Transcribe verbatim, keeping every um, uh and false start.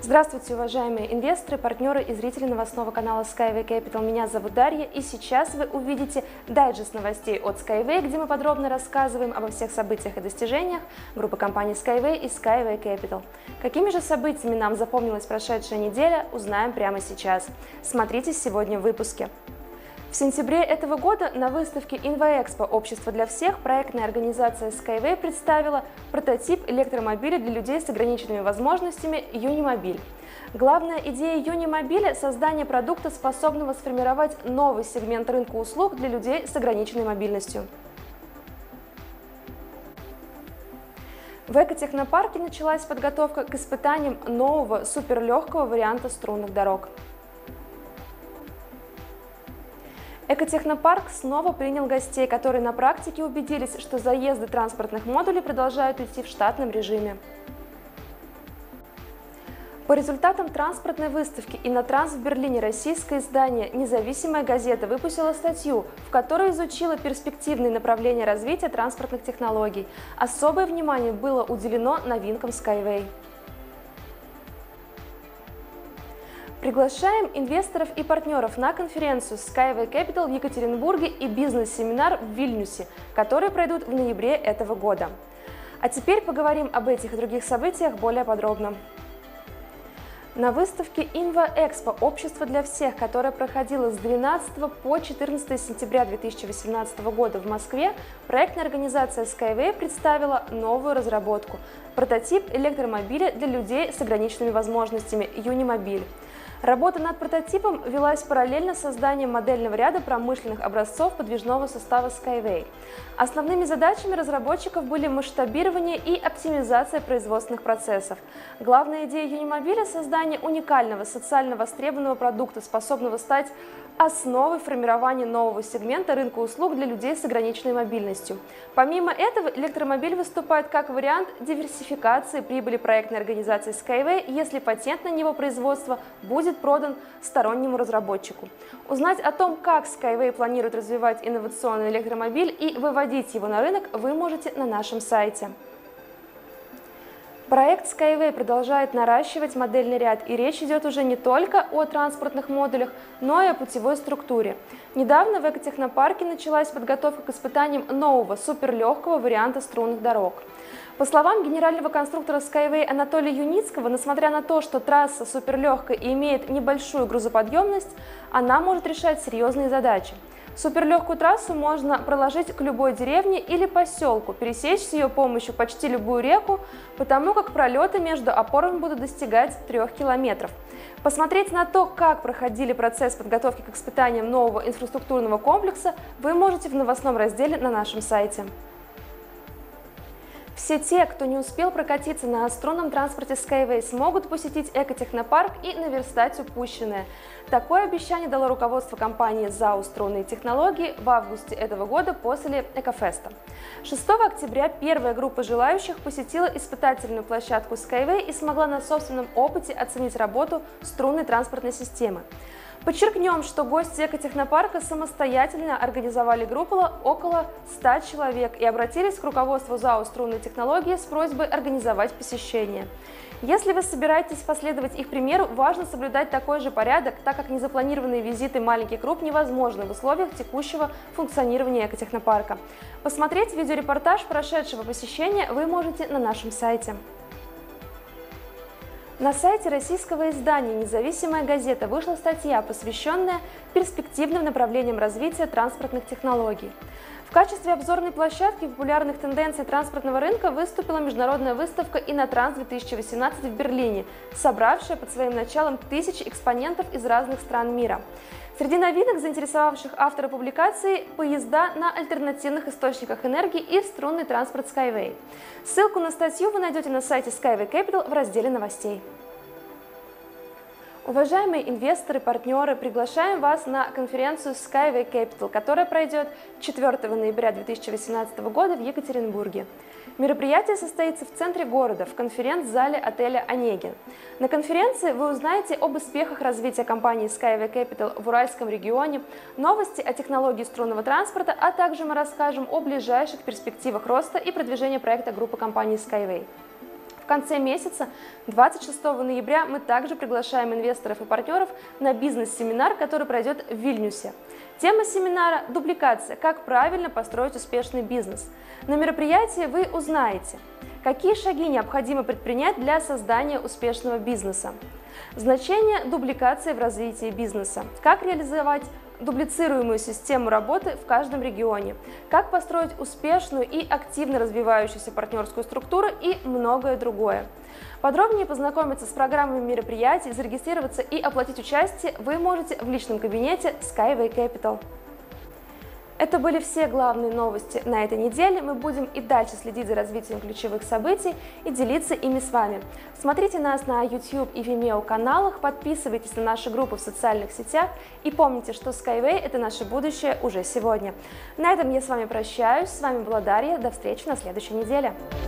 Здравствуйте, уважаемые инвесторы, партнеры и зрители новостного канала Skyway Capital. Меня зовут Дарья, и сейчас вы увидите дайджест новостей от Skyway, где мы подробно рассказываем обо всех событиях и достижениях группы компаний Skyway и Skyway Capital. Какими же событиями нам запомнилась прошедшая неделя, узнаем прямо сейчас. Смотрите сегодня в выпуске. В сентябре этого года на выставке InvaExpo «Общество для всех» проектная организация Skyway представила прототип электромобиля для людей с ограниченными возможностями Юнимобиль. Главная идея Юнимобиля – создание продукта, способного сформировать новый сегмент рынка услуг для людей с ограниченной мобильностью. В экотехнопарке началась подготовка к испытаниям нового суперлегкого варианта струнных дорог. Экотехнопарк снова принял гостей, которые на практике убедились, что заезды транспортных модулей продолжают идти в штатном режиме. По результатам транспортной выставки «Иннотранс» в Берлине российское издание «Независимая газета» выпустило статью, в которой изучила перспективные направления развития транспортных технологий. Особое внимание было уделено новинкам Skyway. Приглашаем инвесторов и партнеров на конференцию Skyway Capital в Екатеринбурге и бизнес-семинар в Вильнюсе, которые пройдут в ноябре этого года. А теперь поговорим об этих и других событиях более подробно. На выставке InvaExpo «Общество для всех», которая проходила с двенадцатого по четырнадцатое сентября две тысячи восемнадцатого года в Москве, проектная организация Skyway представила новую разработку – прототип электромобиля для людей с ограниченными возможностями Юнимобиль. Работа над прототипом велась параллельно с созданием модельного ряда промышленных образцов подвижного состава Skyway. Основными задачами разработчиков были масштабирование и оптимизация производственных процессов. Главная идея Юнимобиля – создание уникального социально востребованного продукта, способного стать основой формирования нового сегмента рынка услуг для людей с ограниченной мобильностью. Помимо этого, электромобиль выступает как вариант диверсификации прибыли проектной организации Skyway, если патент на него производства будет продан стороннему разработчику. Узнать о том, как Skyway планирует развивать инновационный электромобиль и выводить его на рынок, вы можете на нашем сайте. Проект Skyway продолжает наращивать модельный ряд, и речь идет уже не только о транспортных модулях, но и о путевой структуре. Недавно в экотехнопарке началась подготовка к испытаниям нового суперлегкого варианта струнных дорог. По словам генерального конструктора Skyway Анатолия Юницкого, несмотря на то, что трасса суперлегкая и имеет небольшую грузоподъемность, она может решать серьезные задачи. Суперлегкую трассу можно проложить к любой деревне или поселку, пересечь с ее помощью почти любую реку, потому как пролеты между опорами будут достигать трех километров. Посмотреть на то, как проходили процесс подготовки к испытаниям нового инфраструктурного комплекса, вы можете в новостном разделе на нашем сайте. Все те, кто не успел прокатиться на струнном транспорте Skyway, смогут посетить экотехнопарк и наверстать упущенное. Такое обещание дало руководство компании ЗАО «Струнные технологии» в августе этого года после Экофеста. шестого октября первая группа желающих посетила испытательную площадку Skyway и смогла на собственном опыте оценить работу струнной транспортной системы. Подчеркнем, что гости экотехнопарка самостоятельно организовали группу около ста человек и обратились к руководству ЗАО «Струнные технологии» с просьбой организовать посещение. Если вы собираетесь последовать их примеру, важно соблюдать такой же порядок, так как незапланированные визиты маленьких групп невозможны в условиях текущего функционирования экотехнопарка. Посмотреть видеорепортаж прошедшего посещения вы можете на нашем сайте. На сайте российского издания «Независимая газета» вышла статья, посвященная перспективным направлениям развития транспортных технологий. В качестве обзорной площадки популярных тенденций транспортного рынка выступила международная выставка «Иннотранс две тысячи восемнадцать» в Берлине, собравшая под своим началом тысячи экспонентов из разных стран мира. Среди новинок, заинтересовавших автора публикации, поезда на альтернативных источниках энергии и струнный транспорт Skyway. Ссылку на статью вы найдете на сайте Skyway Capital в разделе новостей. Уважаемые инвесторы, партнеры, приглашаем вас на конференцию Skyway Capital, которая пройдет четвёртого ноября две тысячи восемнадцатого года в Екатеринбурге. Мероприятие состоится в центре города, в конференц-зале отеля «Онегин». На конференции вы узнаете об успехах развития компании Skyway Capital в Уральском регионе, новости о технологии струнного транспорта, а также мы расскажем о ближайших перспективах роста и продвижения проекта группы компании Skyway. В конце месяца, двадцать шестого ноября, мы также приглашаем инвесторов и партнеров на бизнес-семинар, который пройдет в Вильнюсе. Тема семинара – дубликация. Как правильно построить успешный бизнес. На мероприятии вы узнаете, какие шаги необходимо предпринять для создания успешного бизнеса, значение дубликации в развитии бизнеса, как реализовать дублицируемую систему работы в каждом регионе, как построить успешную и активно развивающуюся партнерскую структуру и многое другое. Подробнее познакомиться с программами мероприятий, зарегистрироваться и оплатить участие вы можете в личном кабинете Skyway Capital. Это были все главные новости на этой неделе. Мы будем и дальше следить за развитием ключевых событий и делиться ими с вами. Смотрите нас на YouTube и Vimeo каналах, подписывайтесь на наши группы в социальных сетях и помните, что Skyway – это наше будущее уже сегодня. На этом я с вами прощаюсь. С вами была Дарья. До встречи на следующей неделе.